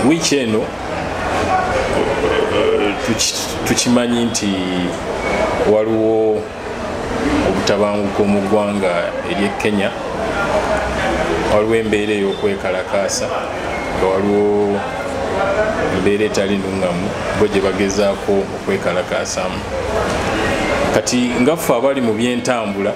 wiiki eno tukimanyi nti waliwo obutabanguko mu ggwanga ery'e Kenya, waliwo embeera ey'okwekalakaasa, nga waliwo embeera etali nnungamu bo gye bagezaako okwekalakaasamu. Kati ngaffe abali mu by'entambula,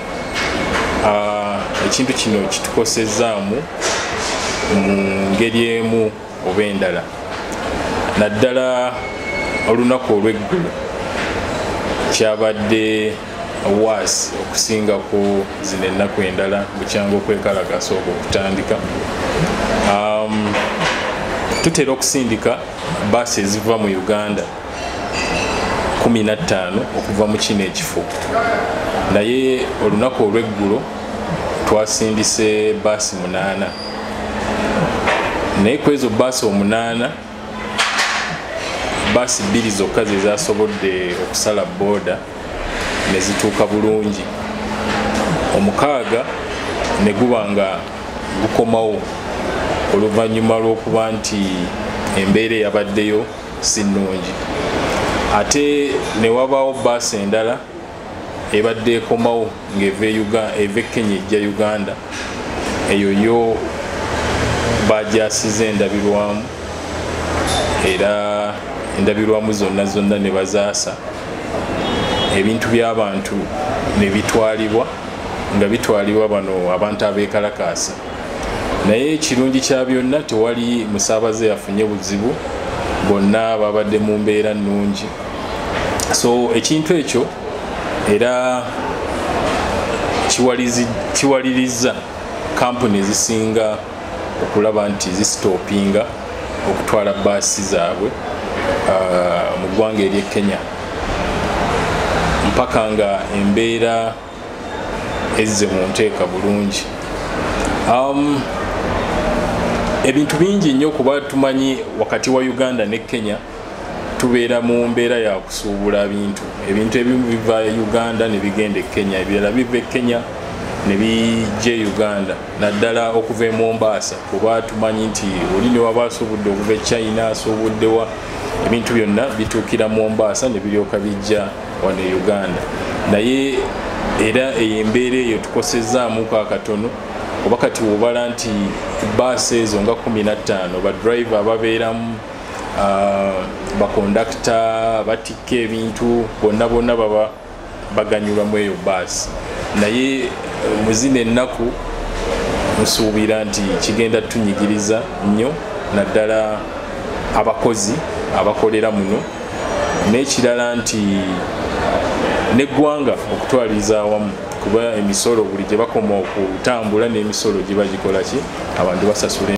ekintu kino kitukosezaamu mu ngeri emu oba endala. Naddala olunaku olw'eggulu kyabadde waasi okusingako zino ennaku endala bukyanga okwekalakaasa okwo okutandika. Tutera okusindika baasi eziva mu Uganda 15 okuva mu kino ekifo, naye olunaku olw'eggulo twasindise baasi 8, naye ku ezo baasi 8 baasi 2 zokka ze zasobodde okusala booda ne zituuka bulungi, 6 ne guba nga gukomawo oluvannyuma lw'okuba nti embeera eyabaddeyo si nnungi. Ate ne wabaawo baasi endala ebadde ekomawo ng'eva e Kenya ejja Uganda, eyo yo bagyasiza endabirwamu, era endabirwamu zonna ne bazaasa, ebintu by'abantu ne bitwalibwa, nga bitwalibwa bano abantu abeekalakaasa. Naye ekirungi kya byonna, tewali musaabaze yafunye buzibu, bonna babadde mu mbeera nnungi. So ekintu ekyo era kiwaliriza kampuni ezisinga okulaba nti zisitoopinga okutwala baasi zaabwe mu ggwanga ery'e Kenya mpaka nga embeera ezze mu nteeka bulungi. Ebintu bingi nnyo kuba tumanyi wakati wa Uganda ne Kenya tubeera mu mbeera ya kusuubula ebintu ebimu biva Uganda ne bigenda e Kenya, ebirala biva e Kenya ne bijja Uganda, naddala okuva e Mombasa, kuba tumanyi nti oli ne waba asuubudde okuva e China, asuubuddewa, ebintu byonna bituukira Mombasa ne biryoka bijja wano e Uganda. Naye era embeera eyo tukosezaamu katono, oba kati wobala nti baasi ezo nga 15 badriver ababeeramu, bakondakita batikka ebintu, bonna baba baganyulwamu eyo baasi. Naye mu zino ennaku nsuubira nti kigenda tunyigiriza nnyo, naddala abakozi abakolera muno, n'ekirala nti n'eggwanga okutwaliriza awamu, kuba emisolo buli gye bakoma okutambula n'emisolo giba gikola ki, abantu basasula.